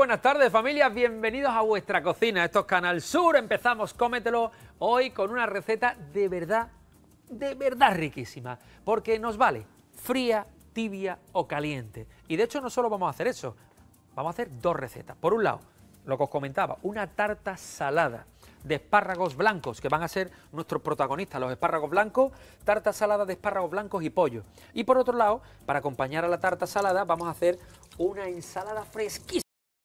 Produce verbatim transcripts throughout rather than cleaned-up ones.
buenas tardes, familia, bienvenidos a vuestra cocina. Esto es Canal Sur, empezamos Cómetelo hoy con una receta de verdad, de verdad riquísima, porque nos vale fría, tibia o caliente. Y de hecho no solo vamos a hacer eso, vamos a hacer dos recetas. Por un lado, lo que os comentaba, una tarta salada de espárragos blancos, que van a ser nuestros protagonistas, los espárragos blancos, tarta salada de espárragos blancos y pollo. Y por otro lado, para acompañar a la tarta salada, vamos a hacer una ensalada fresquísima,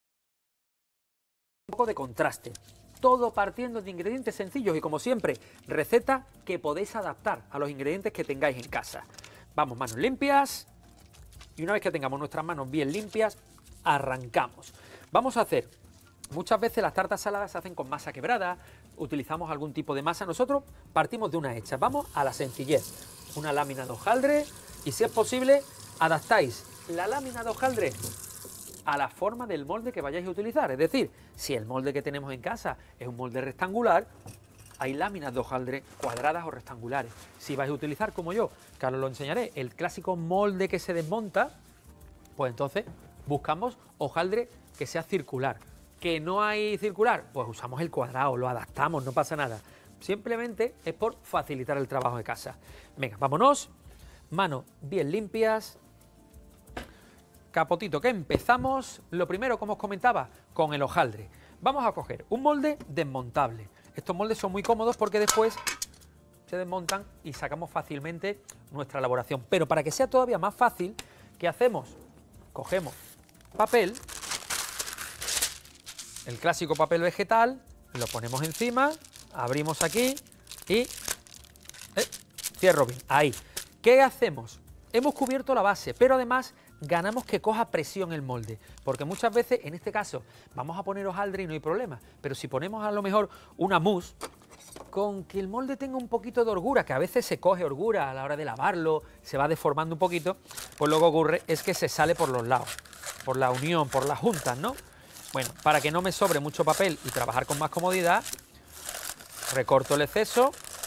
un poco de contraste, todo partiendo de ingredientes sencillos y, como siempre, receta que podéis adaptar a los ingredientes que tengáis en casa. Vamos, manos limpias, y una vez que tengamos nuestras manos bien limpias, arrancamos. Vamos a hacer, muchas veces las tartas saladas se hacen con masa quebrada, utilizamos algún tipo de masa. Nosotros partimos de una hecha, vamos a la sencillez, una lámina de hojaldre, y si es posible, adaptáis la lámina de hojaldre a la forma del molde que vayáis a utilizar. Es decir, si el molde que tenemos en casa es un molde rectangular, hay láminas de hojaldre cuadradas o rectangulares. Si vais a utilizar, como yo, que ahora os lo enseñaré, el clásico molde que se desmonta, pues entonces buscamos hojaldre que sea circular. ¿Que no hay circular? Pues usamos el cuadrado, lo adaptamos, no pasa nada. Simplemente es por facilitar el trabajo de casa. Venga, vámonos. Manos bien limpias. Capotito, que empezamos. Lo primero, como os comentaba, con el hojaldre. Vamos a coger un molde desmontable. Estos moldes son muy cómodos porque después se desmontan y sacamos fácilmente nuestra elaboración. Pero para que sea todavía más fácil, ¿qué hacemos? Cogemos papel, el clásico papel vegetal, lo ponemos encima, abrimos aquí y eh, cierro bien. Ahí. ¿Qué hacemos? Hemos cubierto la base, pero además ganamos que coja presión el molde, porque muchas veces, en este caso, vamos a poner hojaldre y no hay problema, pero si ponemos a lo mejor una mousse, con que el molde tenga un poquito de holgura, que a veces se coge holgura a la hora de lavarlo, se va deformando un poquito, pues lo que ocurre es que se sale por los lados, por la unión, por las juntas, ¿no? Bueno, para que no me sobre mucho papel y trabajar con más comodidad, recorto el exceso,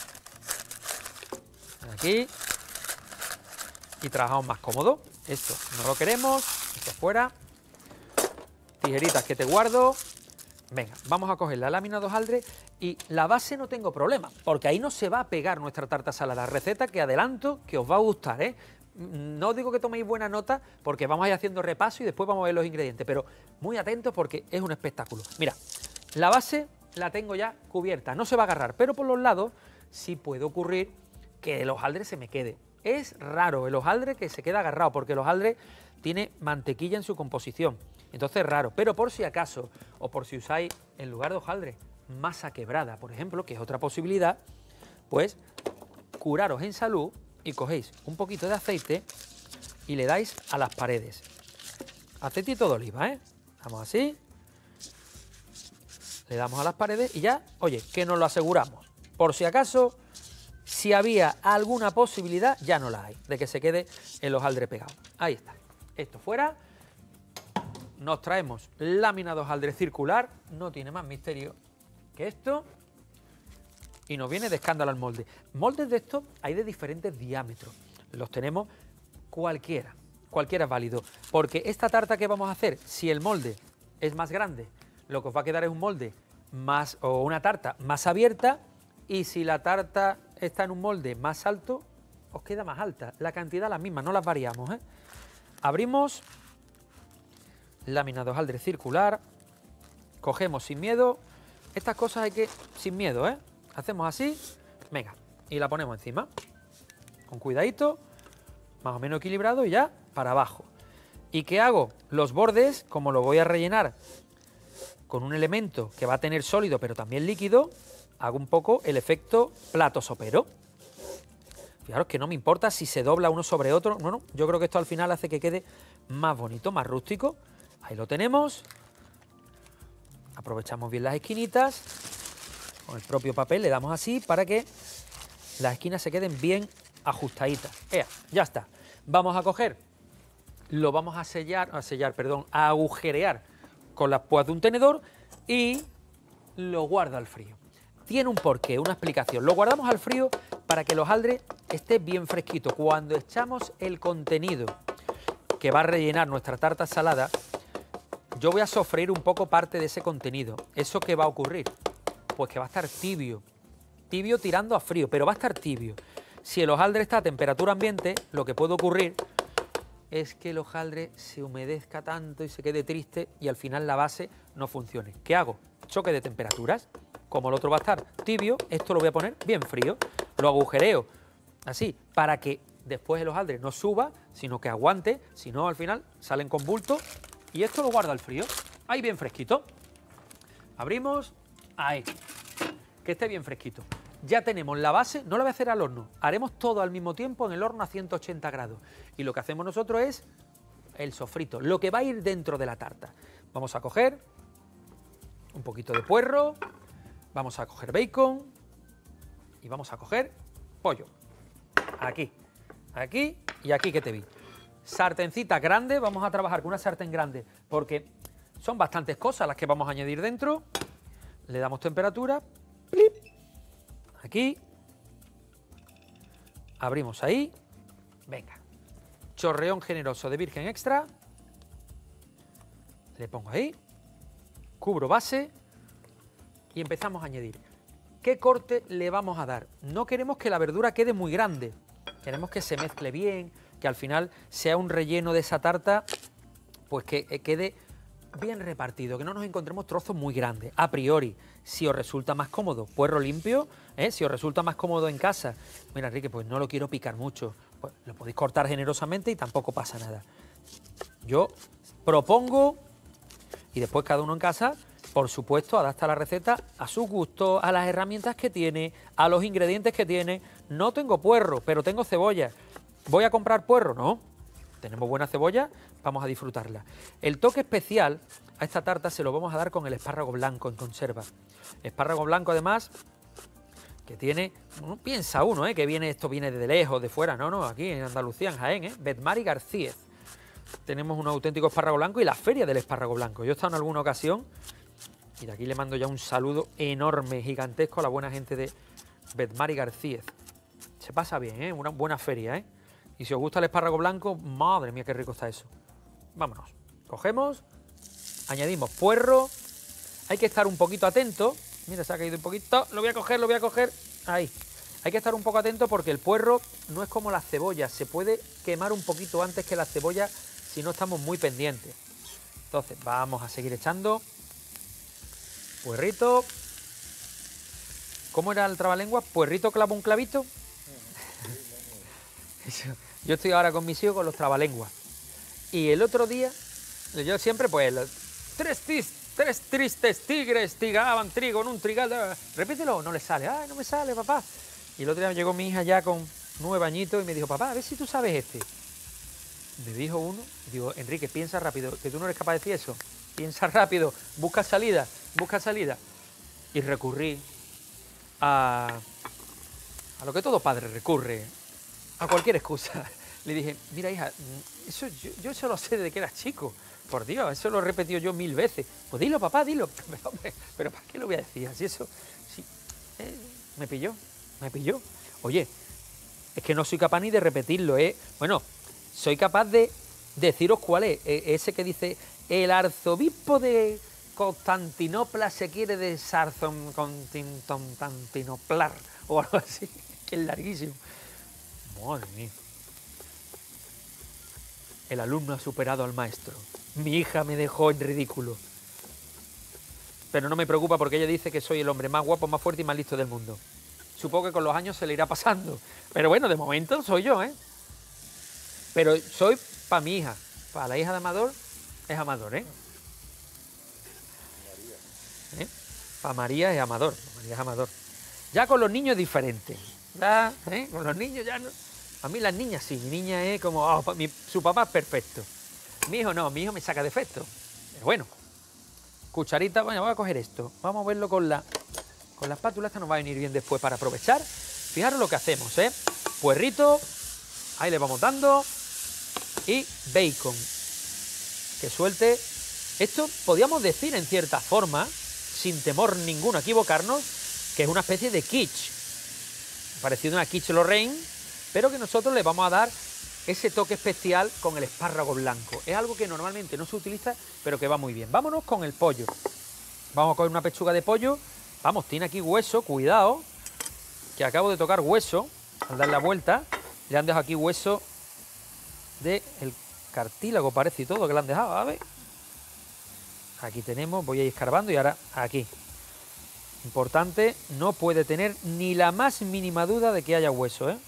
aquí, y trabajamos más cómodo. Esto no lo queremos, esto fuera. Tijeritas que te guardo. Venga, vamos a coger la lámina de hojaldre y la base no tengo problema, porque ahí no se va a pegar nuestra tarta salada. Receta que adelanto que os va a gustar, ¿eh? No digo que toméis buena nota porque vamos a ir haciendo repaso y después vamos a ver los ingredientes, pero muy atentos porque es un espectáculo. Mira, la base la tengo ya cubierta, no se va a agarrar, pero por los lados sí puede ocurrir que el hojaldre se me quede. Es raro el hojaldre que se queda agarrado, porque el hojaldre tiene mantequilla en su composición, entonces es raro. Pero por si acaso, o por si usáis en lugar de hojaldre masa quebrada, por ejemplo, que es otra posibilidad, pues curaros en salud y cogéis un poquito de aceite y le dais a las paredes. Aceitito de oliva, ¿eh? Vamos así, le damos a las paredes y ya, oye, que nos lo aseguramos. Por si acaso, si había alguna posibilidad, ya no la hay, de que se quede el hojaldre pegado. Ahí está. Esto fuera. Nos traemos lámina de hojaldre circular, no tiene más misterio que esto. Y nos viene de escándalo al molde. Moldes de estos hay de diferentes diámetros. Los tenemos cualquiera. Cualquiera es válido. Porque esta tarta que vamos a hacer, si el molde es más grande, lo que os va a quedar es un molde más, o una tarta más abierta. Y si la tarta está en un molde más alto, os queda más alta. La cantidad la misma, no las variamos, ¿eh? Abrimos lámina de hojaldre circular, cogemos sin miedo. Estas cosas hay que, sin miedo, ¿eh? Hacemos así, venga, y la ponemos encima. Con cuidadito, más o menos equilibrado y ya para abajo. ¿Y qué hago? Los bordes, como lo voy a rellenar con un elemento que va a tener sólido pero también líquido, hago un poco el efecto plato sopero. Fijaros que no me importa si se dobla uno sobre otro. No, no, yo creo que esto al final hace que quede más bonito, más rústico. Ahí lo tenemos. Aprovechamos bien las esquinitas. Con el propio papel le damos así para que las esquinas se queden bien ajustaditas. Ea, ya está. Vamos a coger, lo vamos a sellar, a sellar, perdón, a agujerear con las púas de un tenedor y lo guardo al frío. Tiene un porqué, una explicación. Lo guardamos al frío para que el hojaldre esté bien fresquito. Cuando echamos el contenido que va a rellenar nuestra tarta salada, yo voy a sofreír un poco parte de ese contenido. ¿Eso qué va a ocurrir? Pues que va a estar tibio, tibio tirando a frío, pero va a estar tibio. Si el hojaldre está a temperatura ambiente, lo que puede ocurrir es que el hojaldre se humedezca tanto y se quede triste y al final la base no funcione. ¿Qué hago? Choque de temperaturas. Como el otro va a estar tibio, esto lo voy a poner bien frío. Lo agujereo así para que después el hojaldre no suba, sino que aguante. Si no, al final salen con bulto y esto lo guarda al frío. Ahí bien fresquito. Abrimos. Ahí. Que esté bien fresquito. Ya tenemos la base, no la voy a hacer al horno, haremos todo al mismo tiempo en el horno a ciento ochenta grados. Y lo que hacemos nosotros es el sofrito, lo que va a ir dentro de la tarta. Vamos a coger un poquito de puerro, vamos a coger bacon y vamos a coger pollo. Aquí, aquí y aquí que te vi. Sartencita grande, vamos a trabajar con una sartén grande porque son bastantes cosas las que vamos a añadir dentro. Le damos temperatura, ¡plip! Aquí, abrimos ahí, venga, chorreón generoso de virgen extra, le pongo ahí, cubro base y empezamos a añadir. ¿Qué corte le vamos a dar? No queremos que la verdura quede muy grande, queremos que se mezcle bien, que al final sea un relleno de esa tarta, pues que quede bien repartido, que no nos encontremos trozos muy grandes. A priori, si os resulta más cómodo, puerro limpio, ¿eh? Si os resulta más cómodo en casa, mira Enrique, pues no lo quiero picar mucho, pues lo podéis cortar generosamente y tampoco pasa nada. Yo propongo, y después cada uno en casa, por supuesto, adapta la receta a su gusto, a las herramientas que tiene, a los ingredientes que tiene. No tengo puerro, pero tengo cebolla. ¿Voy a comprar puerro? No. Tenemos buena cebolla, vamos a disfrutarla. El toque especial a esta tarta se lo vamos a dar con el espárrago blanco en conserva. Espárrago blanco, además, que tiene, no piensa uno, ¿eh? que viene, esto viene de lejos, de fuera, no, no, aquí en Andalucía, en Jaén, ¿eh? Betmari García. Tenemos un auténtico espárrago blanco y la feria del espárrago blanco. Yo he estado en alguna ocasión y de aquí le mando ya un saludo enorme, gigantesco a la buena gente de Betmari García. Se pasa bien, ¿eh? Una buena feria, ¿eh? Y si os gusta el espárrago blanco, madre mía, qué rico está eso. Vámonos. Cogemos, añadimos puerro. Hay que estar un poquito atento. Mira, se ha caído un poquito. Lo voy a coger, lo voy a coger. Ahí. Hay que estar un poco atento porque el puerro no es como la cebolla. Se puede quemar un poquito antes que la cebolla si no estamos muy pendientes. Entonces, vamos a seguir echando. Puerrito. ¿Cómo era el trabalengua? Puerrito clava un clavito. Yo estoy ahora con mis hijos con los trabalenguas. Y el otro día, yo siempre, pues, los, tres, tis, tres tristes tigres tigaban trigo en un trigal. Repítelo, no le sale. Ay, no me sale, papá. Y el otro día llegó mi hija ya con nueve añitos y me dijo, papá, a ver si tú sabes este. Me dijo uno, digo, Enrique, piensa rápido, que tú no eres capaz de decir eso. Piensa rápido, busca salida, busca salida. Y recurrí a, a lo que todo padre recurre, a cualquier excusa. Le dije, mira hija, eso, yo, yo eso lo sé desde que eras chico. Por Dios, eso lo he repetido yo mil veces. Pues dilo, papá, dilo. Pero, hombre, pero ¿para qué lo voy a decir? Así eso, sí, eh, me pilló, me pilló. Oye, es que no soy capaz ni de repetirlo, ¿eh? Bueno, soy capaz de deciros cuál es. Ese que dice, el arzobispo de Constantinopla se quiere desarzocontinoplar, o algo así, que es larguísimo. Madre mía. El alumno ha superado al maestro. Mi hija me dejó en ridículo. Pero no me preocupa porque ella dice que soy el hombre más guapo, más fuerte y más listo del mundo. Supongo que con los años se le irá pasando. Pero bueno, de momento soy yo, ¿eh? Pero soy para mi hija. Para la hija de Amador, es Amador, ¿eh? ¿Eh? Para María es Amador. María es Amador. Ya con los niños es diferente. ¿Ya? ¿Eh? Con los niños ya no. A mí las niñas sí. Mi niña es como, oh, mi, su papá es perfecto. Mi hijo no, mi hijo me saca defectos. Pero bueno. Cucharita, bueno, voy a coger esto. Vamos a verlo con la, con la espátula. Esta nos va a venir bien después para aprovechar. Fijaros lo que hacemos, ¿eh? Puerrito. Ahí le vamos dando. Y bacon. Que suelte. Esto podríamos decir en cierta forma, sin temor ninguno a equivocarnos, que es una especie de quiche. Parecido a una quiche Lorraine, pero que nosotros le vamos a dar ese toque especial con el espárrago blanco. Es algo que normalmente no se utiliza, pero que va muy bien. Vámonos con el pollo. Vamos a coger una pechuga de pollo. Vamos, tiene aquí hueso, cuidado, que acabo de tocar hueso. Al dar la vuelta, le han dejado aquí hueso del cartílago, parece, y todo, que le han dejado, a ver. Aquí tenemos, voy a ir escarbando y ahora aquí. Importante, no puede tener ni la más mínima duda de que haya hueso, ¿eh?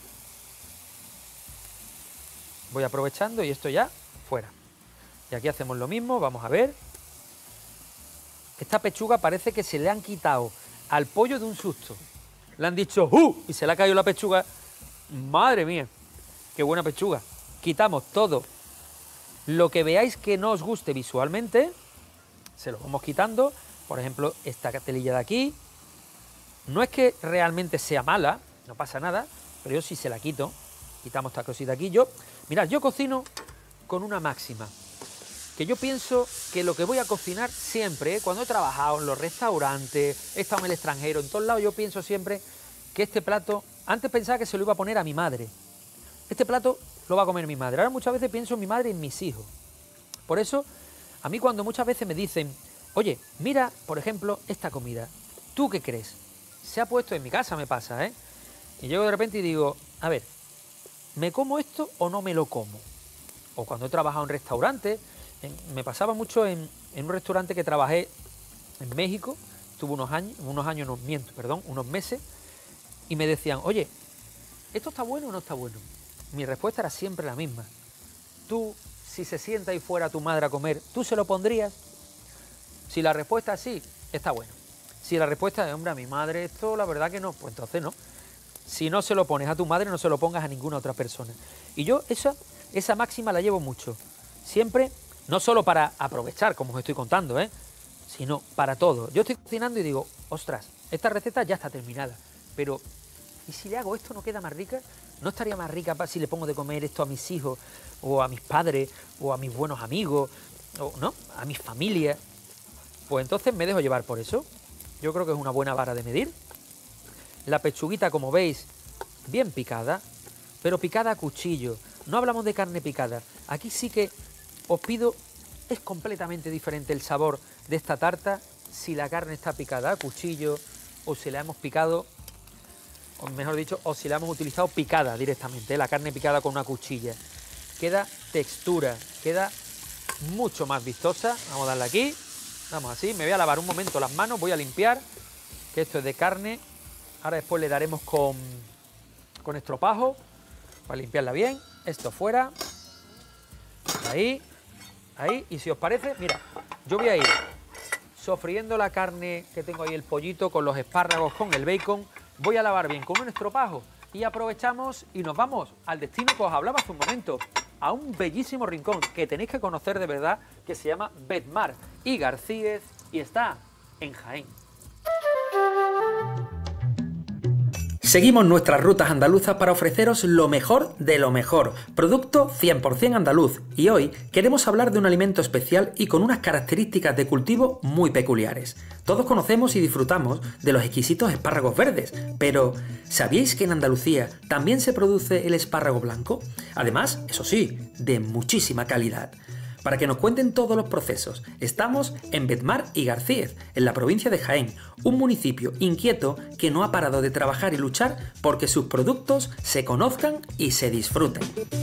Voy aprovechando y esto ya fuera. Y aquí hacemos lo mismo, vamos a ver. Esta pechuga parece que se le han quitado al pollo de un susto. Le han dicho ¡uh! Y se le ha caído la pechuga. ¡Madre mía! ¡Qué buena pechuga! Quitamos todo lo que veáis que no os guste visualmente. Se lo vamos quitando. Por ejemplo, esta telilla de aquí. No es que realmente sea mala, no pasa nada, pero yo sí se la quito. Quitamos esta cosita aquí. Yo, mirad, yo cocino con una máxima. Que yo pienso que lo que voy a cocinar siempre, ¿eh? Cuando he trabajado en los restaurantes, he estado en el extranjero, en todos lados, yo pienso siempre que este plato, antes pensaba que se lo iba a poner a mi madre. Este plato lo va a comer mi madre. Ahora muchas veces pienso en mi madre y en mis hijos. Por eso, a mí cuando muchas veces me dicen, oye, mira, por ejemplo, esta comida, ¿tú qué crees? Se ha puesto en mi casa, me pasa, ¿eh? Y llego de repente y digo, a ver, ¿me como esto o no me lo como? O cuando he trabajado en restaurantes, en, me pasaba mucho en, en un restaurante que trabajé en México, estuve unos años, unos años, no miento, perdón, unos meses, y me decían, oye, ¿esto está bueno o no está bueno? Mi respuesta era siempre la misma. Tú, si se sienta ahí fuera tu madre a comer, ¿tú se lo pondrías? Si la respuesta es sí, está bueno. Si la respuesta es, hombre, a mi madre esto, la verdad que no, pues entonces no. Si no se lo pones a tu madre, no se lo pongas a ninguna otra persona. Y yo esa, esa máxima la llevo mucho. Siempre, no solo para aprovechar, como os estoy contando, ¿eh? Sino para todo. Yo estoy cocinando y digo, ostras, esta receta ya está terminada, pero ¿y si le hago esto no queda más rica? ¿No estaría más rica si le pongo de comer esto a mis hijos, o a mis padres, o a mis buenos amigos, o no, a mis familias? Pues entonces me dejo llevar por eso. Yo creo que es una buena vara de medir. La pechuguita, como veis, bien picada, pero picada a cuchillo. No hablamos de carne picada. Aquí sí que os pido, es completamente diferente el sabor de esta tarta si la carne está picada a cuchillo o si la hemos picado, o mejor dicho, o si la hemos utilizado picada directamente, ¿eh? La carne picada con una cuchilla. Queda textura, queda mucho más vistosa. Vamos a darle aquí. Vamos así, me voy a lavar un momento las manos, voy a limpiar, que esto es de carne. Ahora después le daremos con, con estropajo para limpiarla bien. Esto fuera. Ahí, ahí. Y si os parece, mira, yo voy a ir sofriendo la carne que tengo ahí, el pollito, con los espárragos, con el bacon. Voy a lavar bien con un estropajo y aprovechamos y nos vamos al destino que os hablaba hace un momento. A un bellísimo rincón que tenéis que conocer de verdad, que se llama Bedmar y Garcíez y está en Jaén. Seguimos nuestras rutas andaluzas para ofreceros lo mejor de lo mejor, producto cien por cien andaluz, y hoy queremos hablar de un alimento especial y con unas características de cultivo muy peculiares. Todos conocemos y disfrutamos de los exquisitos espárragos verdes, pero ¿sabíais que en Andalucía también se produce el espárrago blanco? Además, eso sí, de muchísima calidad. Para que nos cuenten todos los procesos, estamos en Bedmar y Garcíez, en la provincia de Jaén, un municipio inquieto que no ha parado de trabajar y luchar porque sus productos se conozcan y se disfruten.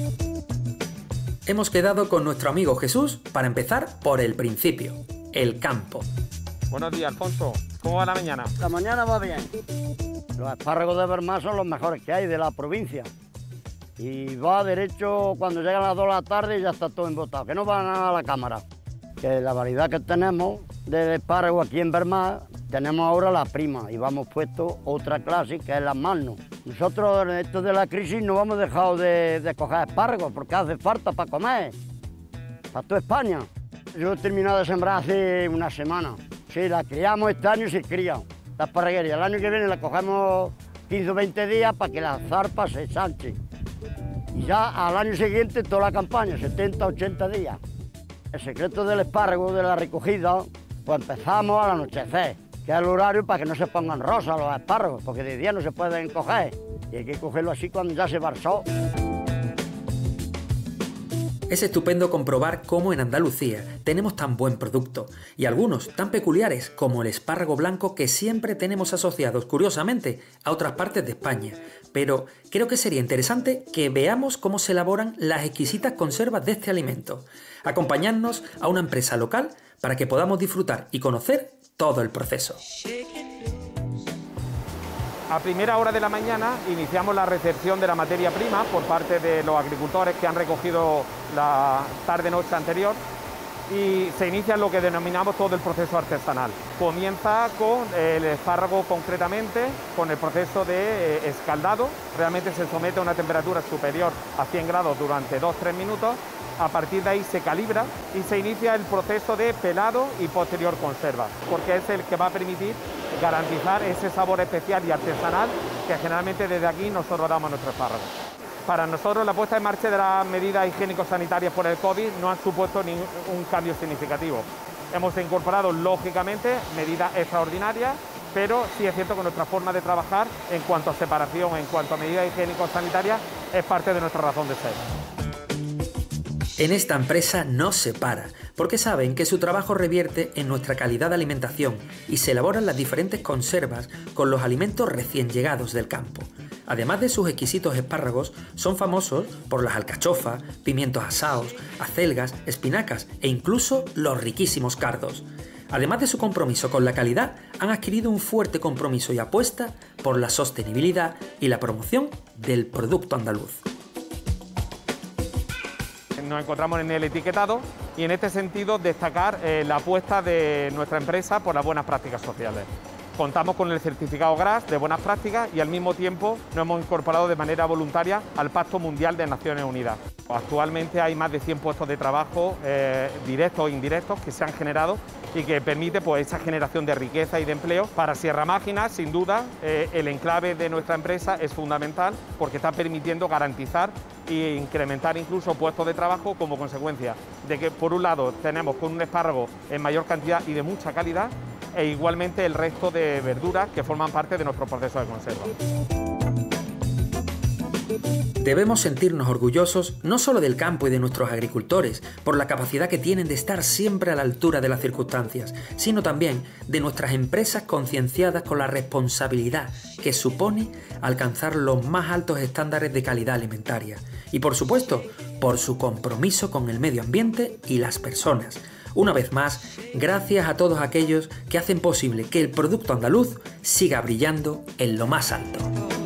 Hemos quedado con nuestro amigo Jesús para empezar por el principio, el campo. Buenos días, Alfonso. ¿Cómo va la mañana? La mañana va bien. Los espárragos de Bedmar son los mejores que hay de la provincia. Y va derecho, cuando llegan las dos de la tarde ya está todo embotado, que no va nada a la cámara. Que la variedad que tenemos de espárrago aquí en Bedmar, tenemos ahora la prima y vamos puesto otra clase que es la Magno. Nosotros en esto de la crisis no hemos dejado de, de coger espárragos porque hace falta para comer, para toda España. Yo he terminado de sembrar hace una semana. Sí, la criamos este año y se cría, la esparraguería. El año que viene la cogemos quince o veinte días para que la zarpa se ensanche. Y ya al año siguiente toda la campaña, setenta, ochenta días. El secreto del espárrago, de la recogida, pues empezamos al anochecer, que es el horario para que no se pongan rosas los espárragos, porque de día no se pueden coger. Y hay que cogerlo así cuando ya se va el sol. Es estupendo comprobar cómo en Andalucía tenemos tan buen producto y algunos tan peculiares como el espárrago blanco que siempre tenemos asociados, curiosamente, a otras partes de España. Pero creo que sería interesante que veamos cómo se elaboran las exquisitas conservas de este alimento. Acompañadnos a una empresa local para que podamos disfrutar y conocer todo el proceso. A primera hora de la mañana iniciamos la recepción de la materia prima por parte de los agricultores que han recogido la tarde-noche anterior y se inicia lo que denominamos todo el proceso artesanal. Comienza con el espárrago concretamente, con el proceso de eh, escaldado. Realmente se somete a una temperatura superior a cien grados durante dos a tres minutos. A partir de ahí se calibra y se inicia el proceso de pelado y posterior conserva, porque es el que va a permitir garantizar ese sabor especial y artesanal que generalmente desde aquí nosotros damos a nuestro espárrago. Para nosotros la puesta en marcha de las medidas higiénico-sanitarias por el COVID no han supuesto ningún cambio significativo. Hemos incorporado lógicamente medidas extraordinarias, pero sí es cierto que nuestra forma de trabajar en cuanto a separación, en cuanto a medidas higiénico-sanitarias, es parte de nuestra razón de ser. En esta empresa no se para, porque saben que su trabajo revierte en nuestra calidad de alimentación y se elaboran las diferentes conservas con los alimentos recién llegados del campo. Además de sus exquisitos espárragos, son famosos por las alcachofas, pimientos asados, acelgas, espinacas e incluso los riquísimos cardos. Además de su compromiso con la calidad, han adquirido un fuerte compromiso y apuesta por la sostenibilidad y la promoción del producto andaluz. Nos encontramos en el etiquetado y en este sentido destacar eh, la apuesta de nuestra empresa por las buenas prácticas sociales. Contamos con el certificado G R A S de buenas prácticas y al mismo tiempo nos hemos incorporado de manera voluntaria al Pacto Mundial de Naciones Unidas. Actualmente hay más de cien puestos de trabajo eh, directos e indirectos que se han generado y que permite pues, esa generación de riqueza y de empleo. Para Sierra Mágina, sin duda, eh, el enclave de nuestra empresa es fundamental porque está permitiendo garantizar e incrementar incluso puestos de trabajo como consecuencia de que, por un lado, tenemos con un espárrago en mayor cantidad y de mucha calidad e igualmente el resto de verduras que forman parte de nuestro proceso de conserva. Debemos sentirnos orgullosos no solo del campo y de nuestros agricultores, por la capacidad que tienen de estar siempre a la altura de las circunstancias, sino también de nuestras empresas concienciadas con la responsabilidad que supone alcanzar los más altos estándares de calidad alimentaria. Y por supuesto, por su compromiso con el medio ambiente y las personas. Una vez más, gracias a todos aquellos que hacen posible que el producto andaluz siga brillando en lo más alto.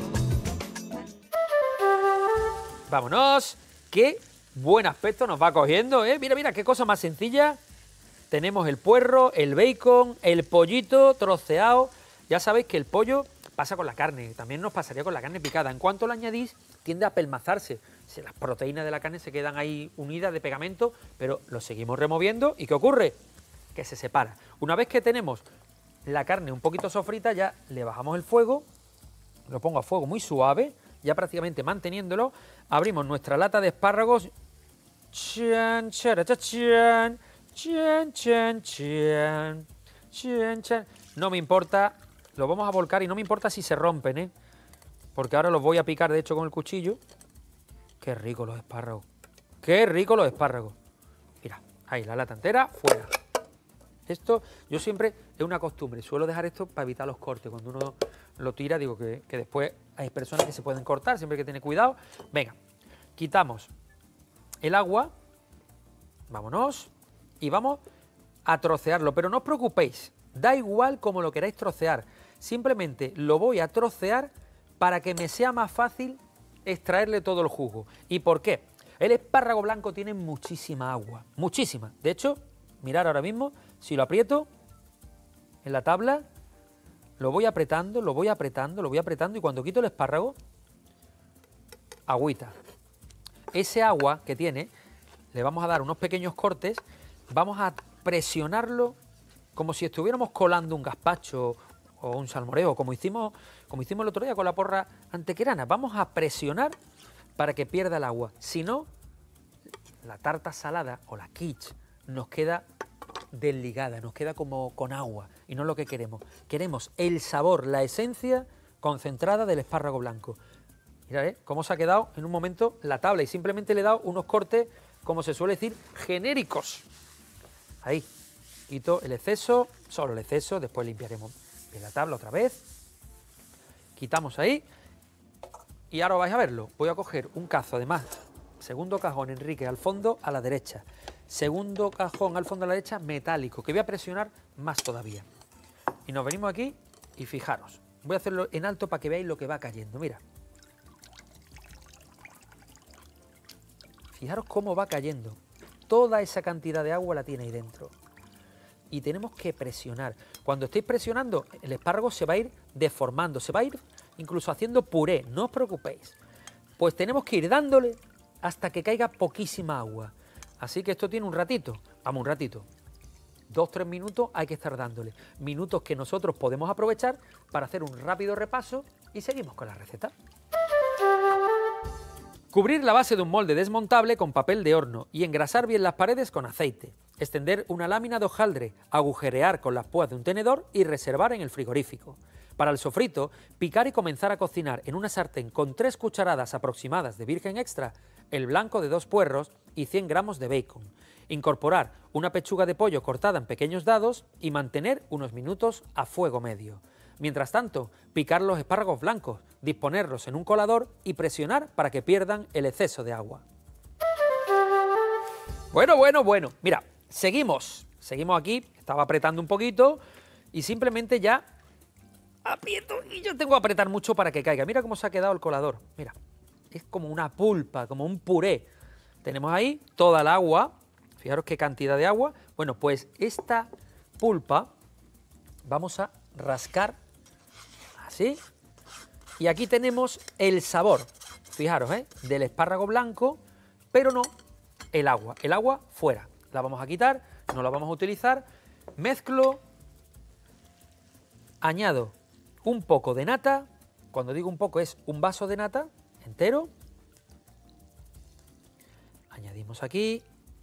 Vámonos, qué buen aspecto nos va cogiendo, ¿eh? Mira, mira, qué cosa más sencilla. Tenemos el puerro, el bacon, el pollito troceado. Ya sabéis que el pollo pasa con la carne, también nos pasaría con la carne picada. En cuanto lo añadís, tiende a pelmazarse. Si las proteínas de la carne se quedan ahí unidas de pegamento, pero lo seguimos removiendo. ¿Y qué ocurre? Que se separa. Una vez que tenemos la carne un poquito sofrita, ya le bajamos el fuego, lo pongo a fuego muy suave, ya prácticamente manteniéndolo, abrimos nuestra lata de espárragos. Chan, chara, cha, chan, chan, chan, chan, chan, chan. No me importa, lo vamos a volcar y no me importa si se rompen, ¿eh? Porque ahora los voy a picar, de hecho, con el cuchillo. Qué rico los espárragos, qué rico los espárragos. Mira, ahí la lata entera, fuera. Esto, yo siempre, es una costumbre, suelo dejar esto para evitar los cortes. Cuando uno lo tira, digo que, que después hay personas que se pueden cortar, siempre hay que tener cuidado. Venga, quitamos el agua, vámonos, y vamos a trocearlo. Pero no os preocupéis, da igual como lo queráis trocear, simplemente lo voy a trocear para que me sea más fácil extraerle todo el jugo. ¿Y por qué? El espárrago blanco tiene muchísima agua, muchísima. De hecho, mirad ahora mismo, si lo aprieto en la tabla, lo voy apretando, lo voy apretando, lo voy apretando y cuando quito el espárrago, agüita. Ese agua que tiene, le vamos a dar unos pequeños cortes, vamos a presionarlo como si estuviéramos colando un gazpacho o un salmoreo, como hicimos, como hicimos el otro día con la porra antequerana. Vamos a presionar para que pierda el agua. Si no, la tarta salada o la quiche nos queda desligada, nos queda como con agua y no es lo que queremos. Queremos el sabor, la esencia concentrada del espárrago blanco. Mirad, ¿eh? Cómo se ha quedado en un momento la tabla y simplemente le he dado unos cortes como se suele decir, genéricos. Ahí, quito el exceso, solo el exceso, después limpiaremos bien la tabla otra vez. Quitamos ahí y ahora vais a verlo. Voy a coger un cazo, además, segundo cajón, Enrique, al fondo a la derecha. Segundo cajón al fondo a la derecha, metálico, que voy a presionar más todavía. Y nos venimos aquí y fijaros. Voy a hacerlo en alto para que veáis lo que va cayendo, mira. Fijaros cómo va cayendo. Toda esa cantidad de agua la tiene ahí dentro. Y tenemos que presionar. Cuando estéis presionando, el espárrago se va a ir deformando, se va a ir incluso haciendo puré, no os preocupéis. Pues tenemos que ir dándole hasta que caiga poquísima agua. Así que esto tiene un ratito, vamos, un ratito. Dos, tres minutos hay que estar dándole. Minutos que nosotros podemos aprovechar para hacer un rápido repaso y seguimos con la receta. Cubrir la base de un molde desmontable con papel de horno y engrasar bien las paredes con aceite. Extender una lámina de hojaldre, agujerear con las púas de un tenedor y reservar en el frigorífico. Para el sofrito, picar y comenzar a cocinar en una sartén con tres cucharadas aproximadas de virgen extra, el blanco de dos puerros y cien gramos de bacon. Incorporar una pechuga de pollo cortada en pequeños dados y mantener unos minutos a fuego medio. Mientras tanto, picar los espárragos blancos, disponerlos en un colador y presionar para que pierdan el exceso de agua. Bueno, bueno, bueno. Mira, seguimos. Seguimos aquí. Estaba apretando un poquito y simplemente ya aprieto. Y yo tengo que apretar mucho para que caiga. Mira cómo se ha quedado el colador. Mira, es como una pulpa, como un puré. Tenemos ahí toda el agua. Fijaros qué cantidad de agua. Bueno, pues esta pulpa vamos a rascar así. Y aquí tenemos el sabor, fijaros, ¿eh? Del espárrago blanco, pero no el agua. El agua fuera. La vamos a quitar, no la vamos a utilizar. Mezclo, añado un poco de nata. Cuando digo un poco es un vaso de nata entero. Añadimos aquí.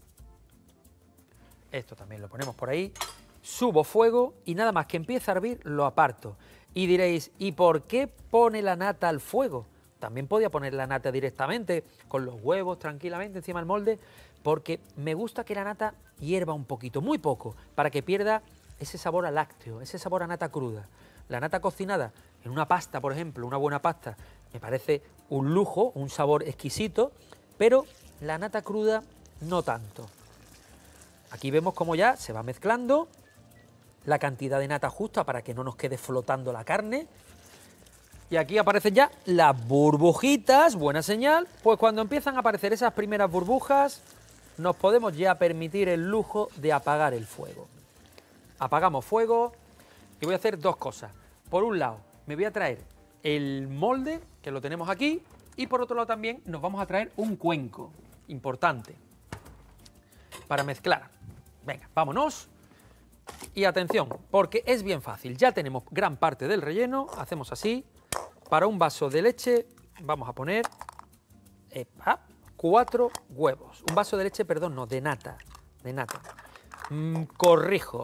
Esto también lo ponemos por ahí. Subo fuego y nada más que empiece a hervir lo aparto. Y diréis, ¿y por qué pone la nata al fuego? También podía poner la nata directamente, con los huevos tranquilamente encima del molde, porque me gusta que la nata hierva un poquito, muy poco, para que pierda ese sabor a lácteo, ese sabor a nata cruda. La nata cocinada en una pasta, por ejemplo, una buena pasta, me parece un lujo, un sabor exquisito, pero la nata cruda no tanto. Aquí vemos cómo ya se va mezclando la cantidad de nata justa para que no nos quede flotando la carne. Y aquí aparecen ya las burbujitas, buena señal. Pues cuando empiezan a aparecer esas primeras burbujas, nos podemos ya permitir el lujo de apagar el fuego. Apagamos fuego y voy a hacer dos cosas. Por un lado, me voy a traer el molde, que lo tenemos aquí, y por otro lado también nos vamos a traer un cuenco, importante, para mezclar. Venga, vámonos. Y atención, porque es bien fácil, ya tenemos gran parte del relleno, hacemos así, para un vaso de leche vamos a poner epa, cuatro huevos, un vaso de leche, perdón, no, de nata, de nata, mm, corrijo,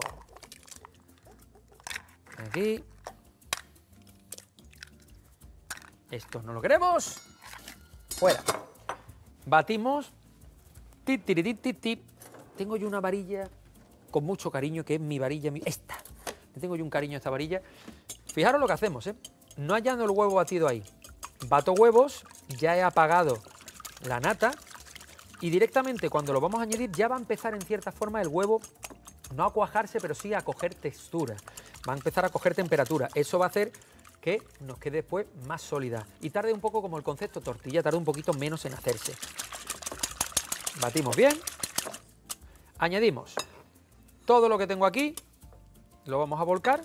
aquí, esto no lo queremos, fuera, batimos, tip, tip, tip, tip, tip. Tengo yo una varilla con mucho cariño, que es mi varilla, mi... esta. Le tengo yo un cariño a esta varilla. Fijaros lo que hacemos, ¿eh? No hallando el huevo batido ahí. Bato huevos, ya he apagado la nata y directamente cuando lo vamos a añadir ya va a empezar en cierta forma el huevo, no a cuajarse, pero sí a coger textura. Va a empezar a coger temperatura. Eso va a hacer que nos quede después más sólida. Y tarde un poco como el concepto tortilla, tarde un poquito menos en hacerse. Batimos bien. Añadimos todo lo que tengo aquí, lo vamos a volcar,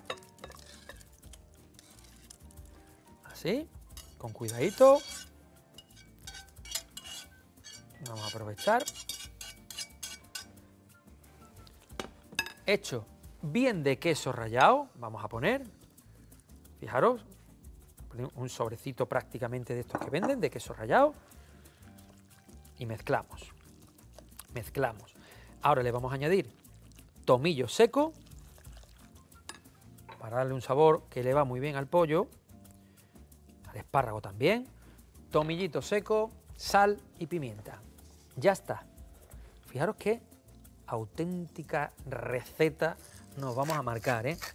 así, con cuidadito, vamos a aprovechar, hecho bien de queso rallado, vamos a poner, fijaros, un sobrecito prácticamente de estos que venden, de queso rallado, y mezclamos, mezclamos. Ahora le vamos a añadir tomillo seco, para darle un sabor que le va muy bien al pollo, al espárrago también, tomillito seco, sal y pimienta. Ya está. Fijaros qué auténtica receta nos vamos a marcar, ¿eh?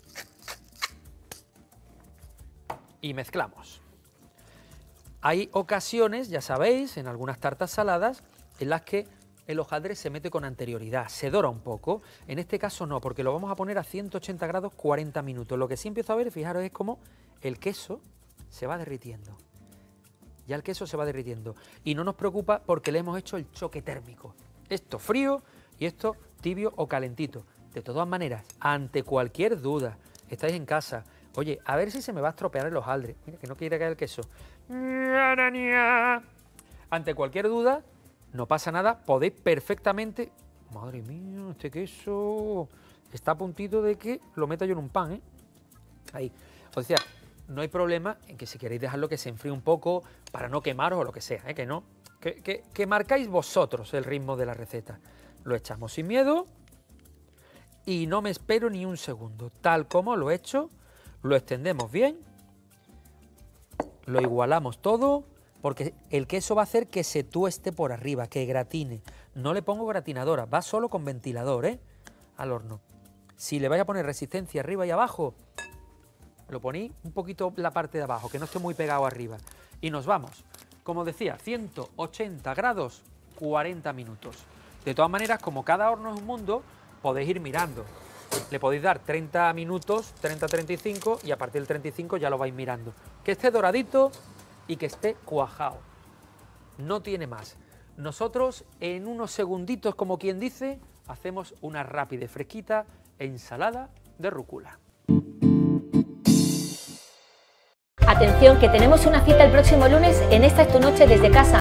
Y mezclamos. Hay ocasiones, ya sabéis, en algunas tartas saladas, en las que el hojaldre se mete con anterioridad, se dora un poco. En este caso no, porque lo vamos a poner a ciento ochenta grados cuarenta minutos. Lo que sí empiezo a ver, fijaros, es como el queso se va derritiendo. Ya el queso se va derritiendo. Y no nos preocupa porque le hemos hecho el choque térmico. Esto frío y esto tibio o calentito. De todas maneras, ante cualquier duda, estáis en casa, oye, a ver si se me va a estropear el hojaldre. Mira, que no quiere caer el queso. Ante cualquier duda, no pasa nada, podéis perfectamente... Madre mía, este queso está a puntito de que lo meta yo en un pan, ¿eh? Ahí. O sea, no hay problema en que si queréis dejarlo que se enfríe un poco para no quemaros o lo que sea, ¿eh? Que no. Que, que, que marcáis vosotros el ritmo de la receta. Lo echamos sin miedo y no me espero ni un segundo. Tal como lo he hecho, lo extendemos bien, lo igualamos todo, porque el queso va a hacer que se tueste por arriba, que gratine. No le pongo gratinadora, va solo con ventilador, ¿eh? Al horno. Si le vais a poner resistencia arriba y abajo, lo ponéis un poquito la parte de abajo, que no esté muy pegado arriba. Y nos vamos. Como decía, ciento ochenta grados, cuarenta minutos. De todas maneras, como cada horno es un mundo, podéis ir mirando. Le podéis dar treinta minutos, treinta a treinta y cinco, y a partir del treinta y cinco ya lo vais mirando. Que esté doradito y que esté cuajado. No tiene más. Nosotros en unos segunditos, como quien dice, hacemos una rápida y fresquita ensalada de rúcula. Atención, que tenemos una cita el próximo lunes en Esta es tu noche desde casa.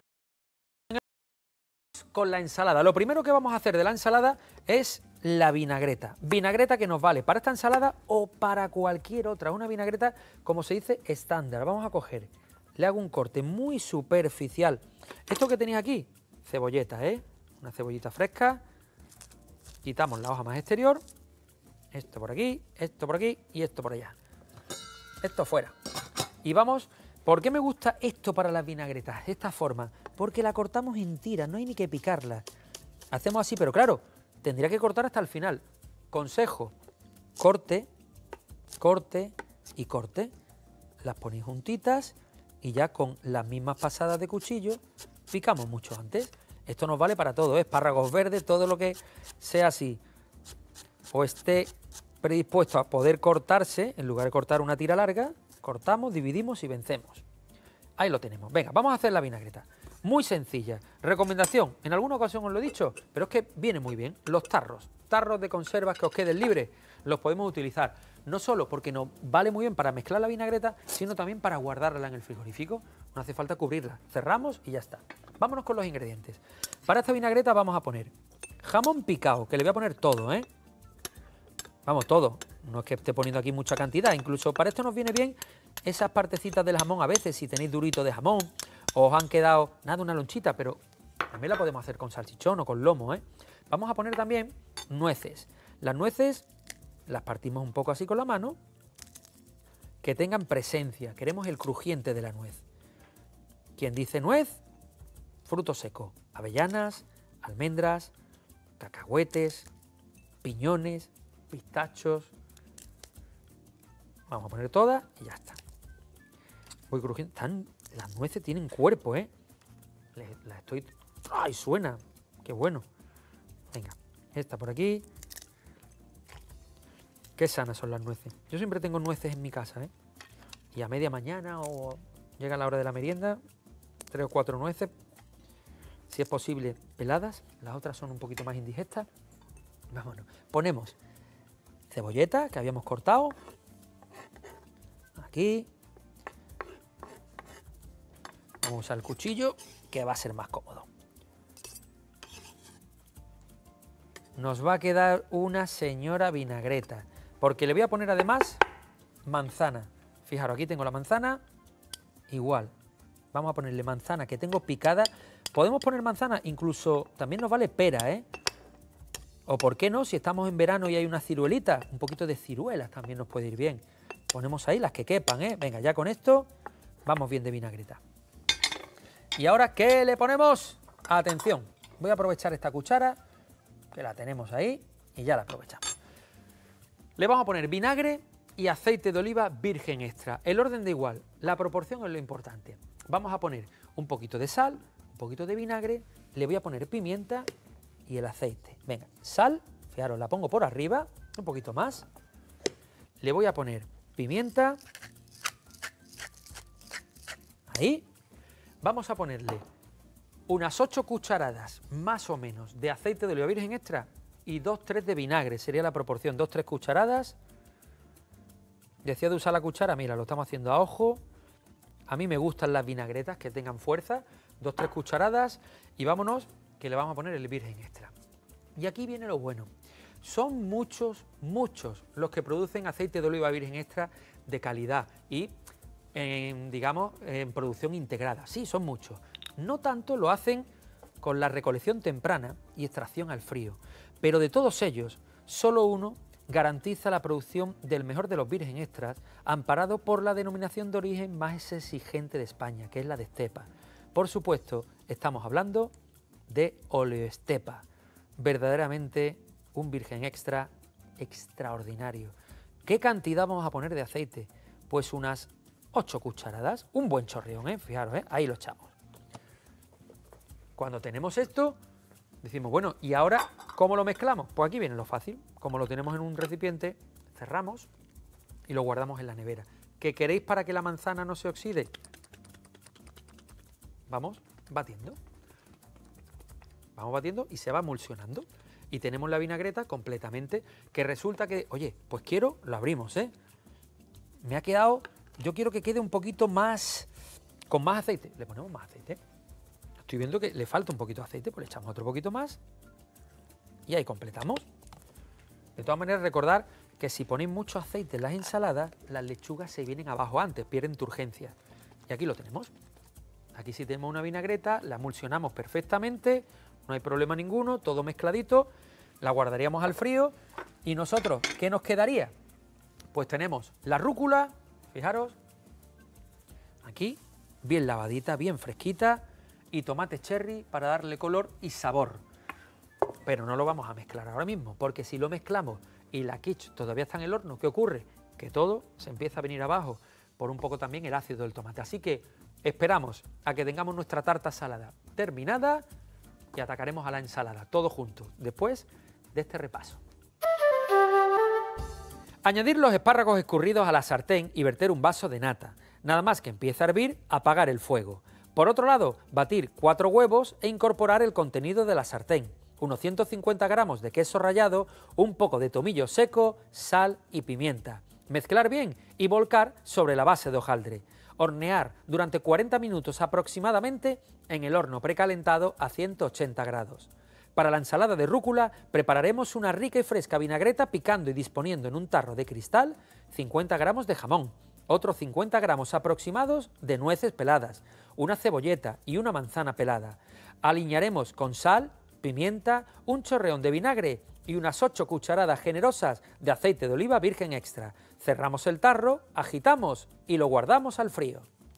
Con la ensalada. Lo primero que vamos a hacer de la ensalada es la vinagreta. Vinagreta que nos vale para esta ensalada o para cualquier otra. Una vinagreta, como se dice, estándar. Vamos a coger, le hago un corte muy superficial. Esto que tenéis aquí, cebolleta, ¿eh? Una cebollita fresca. Quitamos la hoja más exterior. Esto por aquí, esto por aquí y esto por allá. Esto fuera. Y vamos... ¿Por qué me gusta esto para las vinagretas? De esta forma. Porque la cortamos en tiras, no hay ni que picarla. Hacemos así, pero claro, tendría que cortar hasta el final. Consejo, corte, corte y corte. Las ponéis juntitas y ya con las mismas pasadas de cuchillo picamos mucho antes. Esto nos vale para todo, ¿eh? Espárragos verdes, todo lo que sea así o esté predispuesto a poder cortarse, en lugar de cortar una tira larga, cortamos, dividimos y vencemos. Ahí lo tenemos. Venga, vamos a hacer la vinagreta. Muy sencilla. Recomendación, en alguna ocasión os lo he dicho, pero es que viene muy bien. Los tarros, tarros de conservas que os queden libres, los podemos utilizar. No solo porque nos vale muy bien para mezclar la vinagreta, sino también para guardarla en el frigorífico. No hace falta cubrirla. Cerramos y ya está. Vámonos con los ingredientes. Para esta vinagreta vamos a poner jamón picado, que le voy a poner todo, ¿eh? Vamos, todo. No es que esté poniendo aquí mucha cantidad. Incluso para esto nos viene bien esas partecitas del jamón. A veces, si tenéis durito de jamón, os han quedado, nada, una lonchita, pero también la podemos hacer con salchichón o con lomo, ¿eh? Vamos a poner también nueces. Las nueces las partimos un poco así con la mano, que tengan presencia. Queremos el crujiente de la nuez. Quien dice nuez, fruto seco. Avellanas, almendras, cacahuetes, piñones, pistachos. Vamos a poner todas y ya está. Voy crujiendo. Están, las nueces tienen cuerpo, ¿eh? Las estoy... ¡Ay, suena! ¡Qué bueno! Venga, esta por aquí. Qué sanas son las nueces. Yo siempre tengo nueces en mi casa, ¿eh? Y a media mañana o llega la hora de la merienda, tres o cuatro nueces. Si es posible, peladas. Las otras son un poquito más indigestas. Vámonos. Ponemos cebolleta que habíamos cortado. Aquí. Vamos a usar el cuchillo, que va a ser más cómodo. Nos va a quedar una señora vinagreta, porque le voy a poner además manzana. Fijaros, aquí tengo la manzana, igual. Vamos a ponerle manzana que tengo picada. Podemos poner manzana, incluso también nos vale pera, ¿eh? O por qué no, si estamos en verano y hay una ciruelita, un poquito de ciruelas también nos puede ir bien. Ponemos ahí las que quepan, ¿eh? Venga, ya con esto vamos bien de vinagreta. Y ahora, ¿qué le ponemos? Atención, voy a aprovechar esta cuchara, que la tenemos ahí, y ya la aprovechamos. Le vamos a poner vinagre y aceite de oliva virgen extra. El orden da igual, la proporción es lo importante. Vamos a poner un poquito de sal, un poquito de vinagre, le voy a poner pimienta y el aceite. Venga, sal, fijaros, la pongo por arriba, un poquito más. Le voy a poner pimienta. Ahí. Vamos a ponerle unas ocho cucharadas, más o menos, de aceite de oliva virgen extra y dos tres de vinagre, sería la proporción, dos tres cucharadas. Decía de usar la cuchara, mira, lo estamos haciendo a ojo. A mí me gustan las vinagretas que tengan fuerza, dos tres cucharadas y vámonos que le vamos a poner el virgen extra. Y aquí viene lo bueno. Son muchos, muchos los que producen aceite de oliva virgen extra de calidad y, en, digamos, en producción integrada. Sí, son muchos. No tanto lo hacen con la recolección temprana y extracción al frío, pero de todos ellos, solo uno garantiza la producción del mejor de los virgen extras, amparado por la denominación de origen más exigente de España, que es la de Estepa. Por supuesto, estamos hablando de Oleoestepa, verdaderamente un virgen extra extraordinario. ¿Qué cantidad vamos a poner de aceite? Pues unas ocho cucharadas, un buen chorreón, ¿eh? Fijaros, ¿eh? Ahí lo echamos. Cuando tenemos esto, decimos, bueno, ¿y ahora cómo lo mezclamos? Pues aquí viene lo fácil. Como lo tenemos en un recipiente, cerramos y lo guardamos en la nevera. ¿Qué queréis para que la manzana no se oxide? Vamos batiendo. Vamos batiendo y se va emulsionando. Y tenemos la vinagreta completamente, que resulta que, oye, pues quiero, lo abrimos, ¿eh? Me ha quedado, yo quiero que quede un poquito más, con más aceite. Le ponemos más aceite. Estoy viendo que le falta un poquito de aceite, pues le echamos otro poquito más y ahí completamos. De todas maneras, recordar que si ponéis mucho aceite en las ensaladas, las lechugas se vienen abajo antes, pierden turgencia. Y aquí lo tenemos. Aquí sí tenemos una vinagreta, la emulsionamos perfectamente, no hay problema ninguno, todo mezcladito, la guardaríamos al frío y nosotros, ¿qué nos quedaría? Pues tenemos la rúcula, fijaros, aquí, bien lavadita, bien fresquita, y tomate cherry para darle color y sabor. Pero no lo vamos a mezclar ahora mismo, porque si lo mezclamos y la quiche todavía está en el horno, ¿qué ocurre? Que todo se empieza a venir abajo, por un poco también el ácido del tomate. Así que esperamos a que tengamos nuestra tarta salada terminada y atacaremos a la ensalada, todo junto, después de este repaso. Añadir los espárragos escurridos a la sartén y verter un vaso de nata. Nada más que empiece a hervir, apagar el fuego. Por otro lado, batir cuatro huevos e incorporar el contenido de la sartén, unos ciento cincuenta gramos de queso rallado, un poco de tomillo seco, sal y pimienta. Mezclar bien y volcar sobre la base de hojaldre. Hornear durante cuarenta minutos aproximadamente en el horno precalentado a ciento ochenta grados. Para la ensalada de rúcula prepararemos una rica y fresca vinagreta picando y disponiendo en un tarro de cristal cincuenta gramos de jamón, otros cincuenta gramos aproximados de nueces peladas, una cebolleta y una manzana pelada. Aliñaremos con sal, pimienta, un chorreón de vinagre y unas ocho cucharadas generosas de aceite de oliva virgen extra. Cerramos el tarro, agitamos y lo guardamos al frío.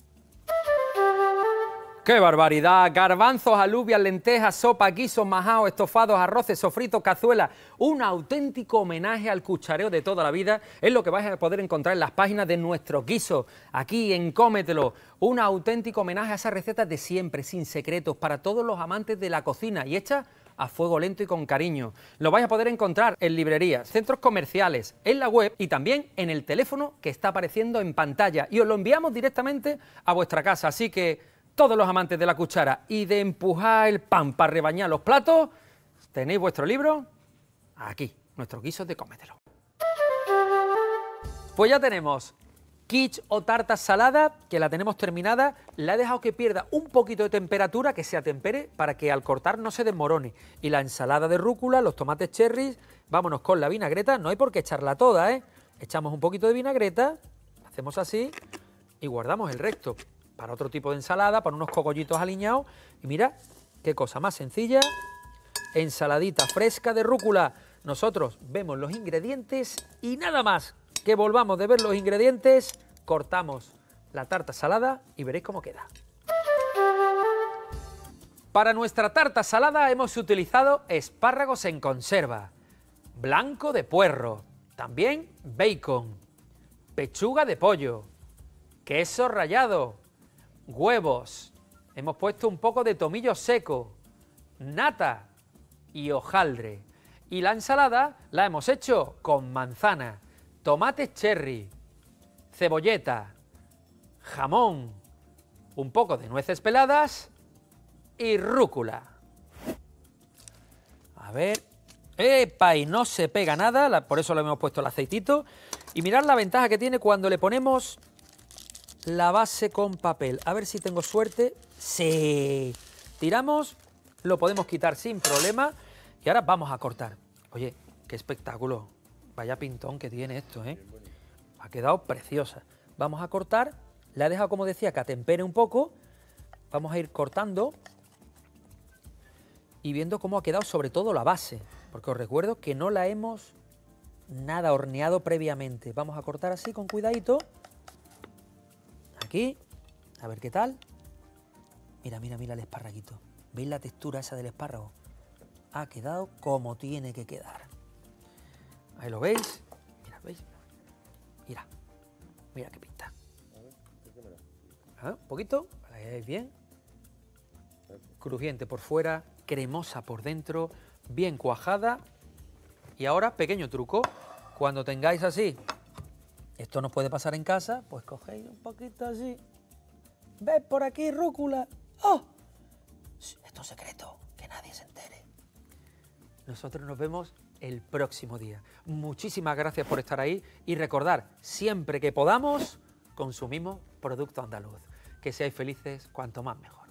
¡Qué barbaridad! Garbanzos, alubias, lentejas, sopa, guisos, majaos, estofados, arroces, sofritos, cazuela. Un auténtico homenaje al cuchareo de toda la vida. Es lo que vais a poder encontrar en las páginas de nuestro guiso, aquí en Cómetelo. Un auténtico homenaje a esas recetas de siempre, sin secretos, para todos los amantes de la cocina y hechas a fuego lento y con cariño. Lo vais a poder encontrar en librerías, centros comerciales, en la web y también en el teléfono que está apareciendo en pantalla. Y os lo enviamos directamente a vuestra casa, así que todos los amantes de la cuchara y de empujar el pan para rebañar los platos, tenéis vuestro libro aquí, nuestros guisos de Cómetelo. Pues ya tenemos quiche o tarta salada, que la tenemos terminada. La he dejado que pierda un poquito de temperatura, que se atempere para que al cortar no se desmorone. Y la ensalada de rúcula, los tomates cherry, vámonos con la vinagreta. No hay por qué echarla toda, ¿eh? Echamos un poquito de vinagreta, hacemos así y guardamos el resto para otro tipo de ensalada, para unos cogollitos aliñados. Y mira, qué cosa más sencilla, ensaladita fresca de rúcula. Nosotros vemos los ingredientes y nada más que volvamos de ver los ingredientes, cortamos la tarta salada y veréis cómo queda. Para nuestra tarta salada hemos utilizado espárragos en conserva, blanco de puerro, también bacon, pechuga de pollo, queso rallado, huevos, hemos puesto un poco de tomillo seco, nata y hojaldre. Y la ensalada la hemos hecho con manzana, tomate cherry, cebolleta, jamón, un poco de nueces peladas y rúcula. A ver, ¡epa! Y no se pega nada, la, por eso le hemos puesto el aceitito. Y mirad la ventaja que tiene cuando le ponemos la base con papel. A ver si tengo suerte. ¡Sí! Tiramos, lo podemos quitar sin problema. Y ahora vamos a cortar. Oye, qué espectáculo. Vaya pintón que tiene esto, ¿eh? Ha quedado preciosa. Vamos a cortar. La he dejado, como decía, que atempere un poco. Vamos a ir cortando y viendo cómo ha quedado sobre todo la base, porque os recuerdo que no la hemos nada horneado previamente. Vamos a cortar así con cuidadito. Aquí, a ver qué tal. Mira, mira, mira el esparraguito. ¿Veis la textura esa del espárrago? Ha quedado como tiene que quedar. Ahí lo veis. Mira, ¿veis? Mira, mira qué pinta. ¿Ah? Un poquito, para que veáis bien. Crujiente por fuera, cremosa por dentro, bien cuajada. Y ahora, pequeño truco, cuando tengáis así, esto nos puede pasar en casa, pues cogéis un poquito así. ¿Ves por aquí rúcula? ¡Oh! Esto es secreto, que nadie se entere. Nosotros nos vemos el próximo día. Muchísimas gracias por estar ahí y recordar, siempre que podamos, consumimos producto andaluz. Que seáis felices, cuanto más mejor.